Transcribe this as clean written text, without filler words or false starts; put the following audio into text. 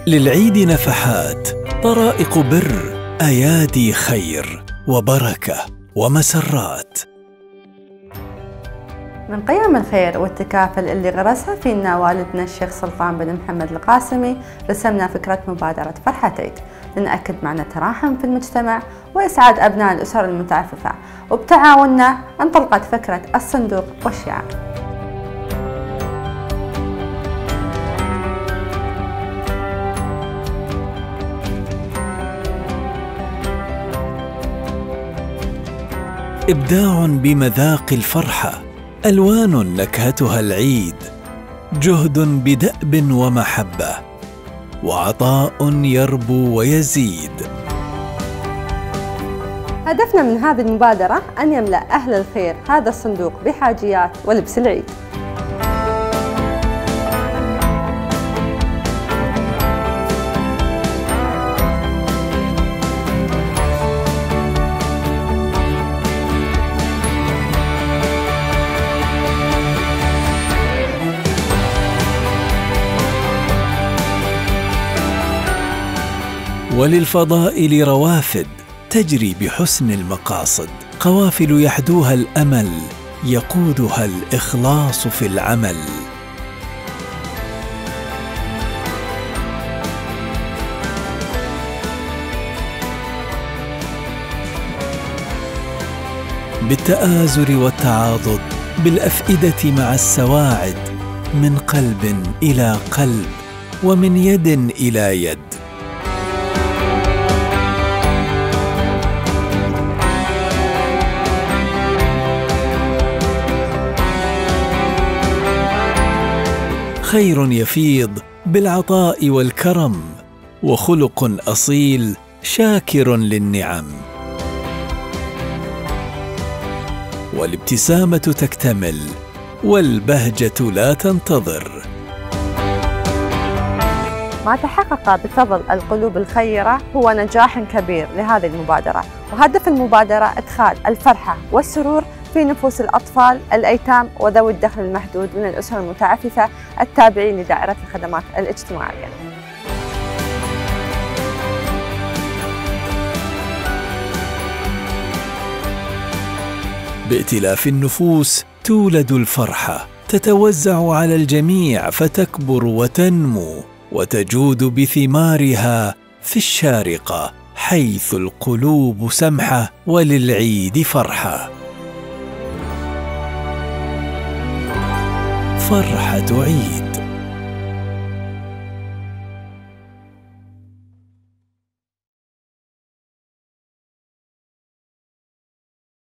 للعيد نفحات، طرائق بر، أيادي خير وبركة ومسرات. من قيم الخير والتكافل اللي غرسها فينا والدنا الشيخ سلطان بن محمد القاسمي، رسمنا فكرة مبادرة فرحة عيد لنأكد معنى التراحم في المجتمع وإسعاد أبناء الأسر المتعففة، وبتعاوننا انطلقت فكرة الصندوق والشعار. إبداع بمذاق الفرحة، ألوان نكهتها العيد، جهد بدأب ومحبة، وعطاء يربو ويزيد. هدفنا من هذه المبادرة أن يملأ أهل الخير هذا الصندوق بحاجيات ولبس العيد. وللفضائل روافد تجري بحسن المقاصد، قوافل يحدوها الأمل، يقودها الإخلاص في العمل. بالتآزر والتعاضد، بالأفئدة مع السواعد، من قلب إلى قلب ومن يد إلى يد. خير يفيض بالعطاء والكرم، وخلق أصيل شاكر للنعم، والابتسامة تكتمل والبهجة لا تنتظر. ما تحقق بفضل القلوب الخيرة هو نجاح كبير لهذه المبادرة، وهدف المبادرة إدخال الفرحة والسرور في نفوس الأطفال، الأيتام وذوي الدخل المحدود من الأسر المتعففة التابعين لدائرة الخدمات الاجتماعية. بائتلاف النفوس تولد الفرحة، تتوزع على الجميع فتكبر وتنمو وتجود بثمارها في الشارقة، حيث القلوب سمحة وللعيد فرحة. فرحة عيد.